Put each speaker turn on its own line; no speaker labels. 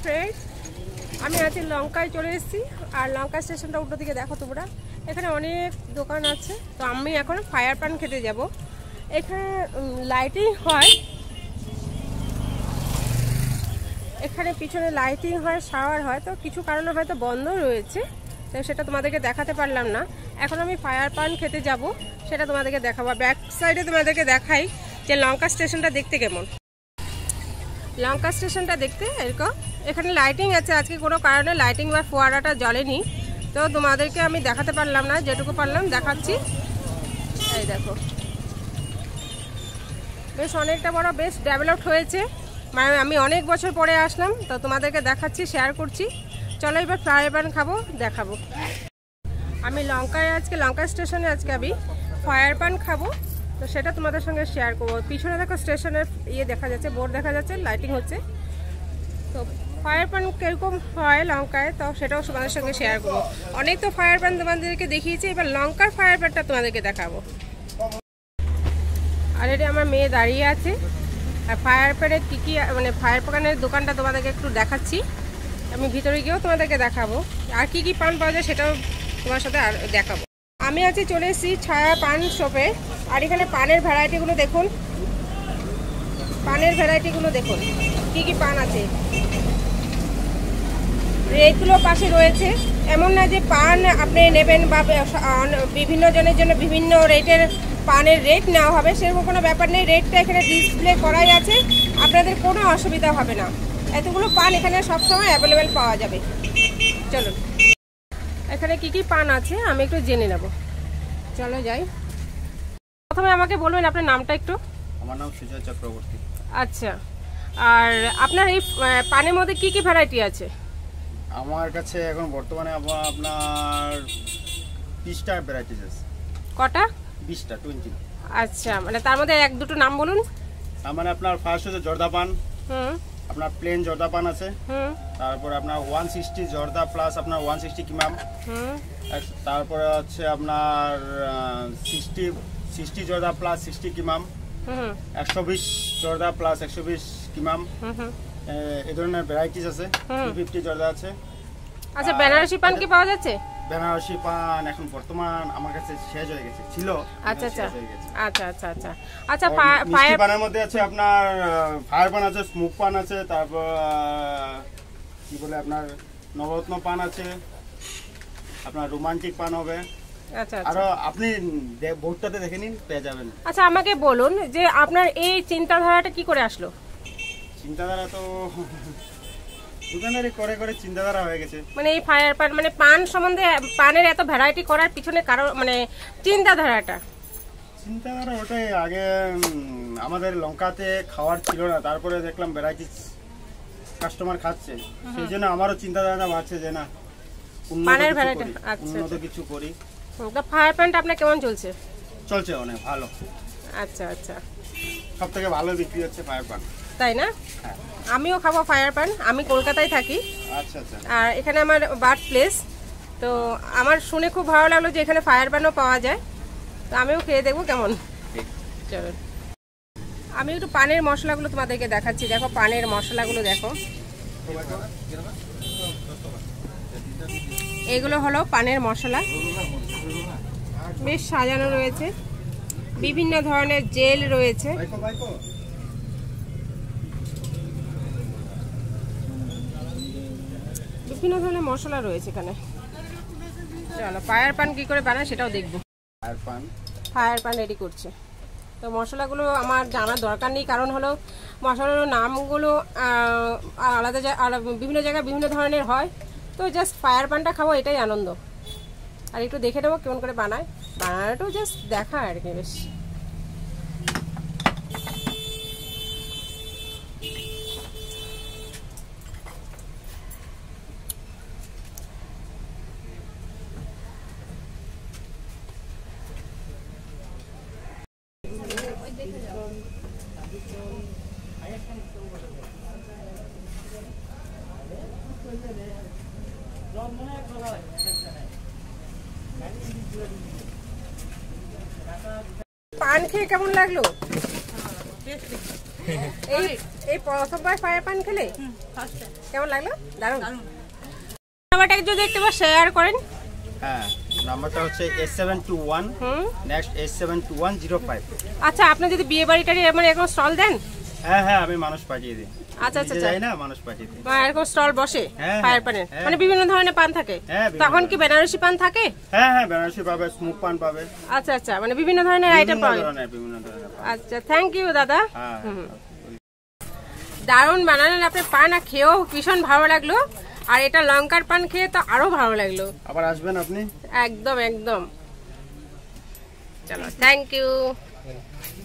Friends, আমি আজ লঙ্কায় চলে এসেছি। আর লঙ্কা স্টেশনটা উল্টো দিকে দেখো তোমরা, এখানে অনেক দোকান আছে। তো আমি এখন ফায়ার পান খেতে যাব। এখানে লাইটিং হয়, এখানে পিছনে লাইটিং হয়, শাওয়ার হয়। তো কিছু কারণে হয়তো বন্ধ রয়েছে, তো সেটা তোমাদেরকে দেখাতে পারলাম না। এখন আমি ফায়ার পান খেতে যাব, সেটা তোমাদেরকে দেখাবো। ব্যাক সাইডে তোমাদেরকে দেখাই যে লঙ্কা স্টেশনটা দেখতে কেমন। লঙ্কা স্টেশনটা দেখতে এরকম, এখানে লাইটিং আছে। আজকে কোনো কারণে লাইটিং বা ফোয়ারাটা জ্বলেনি, তো তোমাদেরকে আমি দেখাতে পারলাম না। যেটুকু পারলাম দেখাচ্ছি। এই দেখো, বেশ অনেকটা বড়, বেশ ডেভেলপড হয়েছে। মানে আমি অনেক বছর পরে আসলাম, তো তোমাদেরকে দেখাচ্ছি, শেয়ার করছি। চলো এবার ফ্রাই প্যান খাবো, দেখাবো। আমি লঙ্কায় আজকে, লঙ্কা স্টেশনে আজকে আমি ফায়ার প্যান খাবো, তো সেটা তোমাদের সঙ্গে শেয়ার করবো। পিছনে দেখো স্টেশনের ইয়ে দেখা যাচ্ছে, বোর্ড দেখা যাচ্ছে, লাইটিং হচ্ছে। তো ফায়ার প্যান কীরকম হয় লঙ্কায়, তো সেটাও তোমাদের সঙ্গে শেয়ার করবো। অনেক তো ফায়ার প্যান তোমাদেরকে দেখিয়েছি, এবার লঙ্কার ফায়ার প্যানটা তোমাদেরকে দেখাবো। আর এটা আমার মেয়ে দাঁড়িয়ে আছে। আর ফায়ার প্যানের কী কী, মানে ফায়ার প্যানের দোকানটা তোমাদেরকে একটু দেখাচ্ছি। আমি ভিতরে গিয়েও তোমাদেরকে দেখাবো, আর কি কি পান পাওয়া যায় সেটাও তোমার সাথে আর দেখাবো। আমি আজকে চলে এসেছি ছায়া পান শপে। আর এখানে পানের ভ্যারাইটিগুলো দেখুন, পানের ভ্যারাইটিগুলো দেখুন, কি কি পান আছে। রেটগুলো পাশে রয়েছে। এমন না যে পান আপনি নেবেন বা বিভিন্ন জনের জন্য বিভিন্ন রেটের পানের রেট নেওয়া হবে, সেরকম কোনো ব্যাপার নেই। রেটটা এখানে ডিসপ্লে করাই আছে, আপনাদের কোনো অসুবিধা হবে না। এতগুলো পান এখানে সবসময় অ্যাভেলেবেল পাওয়া যাবে। চলুন, এখানে কি কি পান আছে আমি একটু জেনে নেব। চলো যাই। প্রথমে আমাকে বলবেন আপনার নামটা একটু।
আমার নাম সুজয় চক্রবর্তী।
আচ্ছা, আর আপনার এই পানের মধ্যে কি কি ভ্যারাইটি আছে?
আমার কাছে এখন বর্তমানে আপনার 20টা ভ্যারাইটিস আছে।
কটা?
20টা, 20।
আচ্ছা, মানে তার মধ্যে এক দুটো নাম বলুন।
তার মানে আপনার ফার্স্ট হচ্ছে জর্দা পান, আপনার প্লেন জর্দা পান আছে, তারপরে আপনার 160 জর্দা প্লাস আপনার 160 কিমাম, তারপরে হচ্ছে আপনার 60 জর্দা প্লাস 60 কিমাম, 120 জর্দা প্লাস 120 কিমাম, এই ধরনের ভ্যারাইটিস আছে। 250 জর্দা আছে।
আচ্ছা, বেনারসি পান কি পাওয়া যাচ্ছে?
বেনারসি পান এখন বর্তমান আমার কাছে শেষ হয়ে গেছে, ছিল।
আচ্ছা আচ্ছা আচ্ছা আচ্ছা আচ্ছা আচ্ছা।
ফায়ার পানের মধ্যে আছে আপনার ফায়ার পান আছে, স্মোক পান আছে, তারপর কি বলে আপনার নবরত্ন পান আছে, আপনার রোমান্টিক পান হবে।
আচ্ছা,
আর আপনি বোর্ডটাতে দেখে নিন, পেয়ে যাবেন।
আচ্ছা, আমাকে বলুন যে আপনার এই চিন্তাধারাটা কি করে আসলো?
চিন্তাধারা তো দোকানদারি করে করে চিন্তাধারা হয়ে গেছে।
মানে এই ফায়ার পান, মানে পান সম্বন্ধে, পানের এত ভ্যারাইটি করার পিছনে কারণ, মানে চিন্তাধারাটা
ওটাই। আগে আমাদের লঙ্কাতে খাওয়ার ছিল না, তারপরে দেখলাম ভ্যারাইটি কাস্টমার খাচ্ছে, সেই জন্য আমারও চিন্তাধারাটা বাড়ছে যে না,
পানের ভ্যারাইটি
উন্নত কিছু করি।
তো ফায়ার পানটা আপনার কেমন চলছে?
চলছে অনেক ভালো।
আচ্ছা আচ্ছা,
সব থেকে ভালো বিক্রি হচ্ছে ফায়ার পান।
তাই না?
হ্যাঁ,
আমিও খাবো ফায়ার পান। আমি কলকাতায় থাকি।
আচ্ছা আচ্ছা। আর
এখানে আমার বার্থ প্লেস। তো আমার শুনে খুব ভালো লাগলো যে এখানে ফায়ার পানও পাওয়া যায়। তো আমিও খেয়ে দেখবো কেমন। চলো, আমি একটু পানের মশলাগুলো তোমাদেরকে দেখাচ্ছি। দেখো পানের মশলাগুলো দেখো, এগুলো হলো পানের মশলা। বেশ সাজানো রয়েছে, বিভিন্ন ধরনের জেল রয়েছে। বিভিন্ন ধরনের মশলা রয়েছে এখানে। চলো ফায়ার পান কি করে বানায় সেটাও দেখবো। ফায়ার পান রেডি করছে। তো মশলাগুলো আমার জানার দরকার নেই, কারণ হলো মশলার নামগুলো আলাদা, বিভিন্ন জায়গায় বিভিন্ন ধরনের হয়। তো জাস্ট ফায়ার পানটা খাবো, এটাই আনন্দ। আর একটু দেখে নেবো কেমন করে বানায়। বানানোটাও জাস্ট দেখা আর কি। বেশ পান খেয়ে কেমন লাগলো? এই প্রথমবার ফায়ার পান খেলে কেমন লাগলো? দারুণ। নাম্বারটা যদি একটু শেয়ার করেন।
হ্যাঁ, নাম্বারটা হচ্ছে S721 নেক্সট S72105।
আচ্ছা, আপনি যদি বিয়ে বাড়িটারি মানে এখন স্টল দেন?
হ্যাঁ, আমি মানুষ পাঠিয়ে দিই।
আচ্ছা,
যাই না, মানুষ পাঠিয়ে দিই।
এরকম স্টল বসে ফায়ার পানের, মানে বিভিন্ন ধরনের পান থাকে। তখন কি বেনারসি পান থাকে?
হ্যাঁ, বেনারসি পাবে, স্মোক পান পাবে।
আচ্ছা, মানে বিভিন্ন ধরনের আইটেম পাবে। আচ্ছা, থ্যাংক ইউ দাদা। দারুণ বানালেন আপনি পান, আর খেয়েও ভীষণ ভালো লাগলো। আর এটা লঙ্কার পান খেয়ে তো আরো ভালো লাগলো।
আবার আসবেন আপনি।
একদম। চলো, থ্যাংক ইউ।